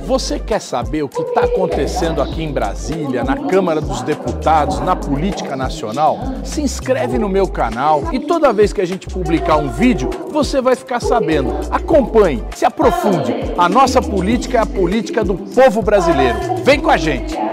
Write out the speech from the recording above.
Você quer saber o que está acontecendo aqui em Brasília, na Câmara dos Deputados, na política nacional? Se inscreve no meu canal e toda vez que a gente publicar um vídeo, você vai ficar sabendo. Acompanhe, se aprofunde. A nossa política é a política do povo brasileiro. Vem com a gente!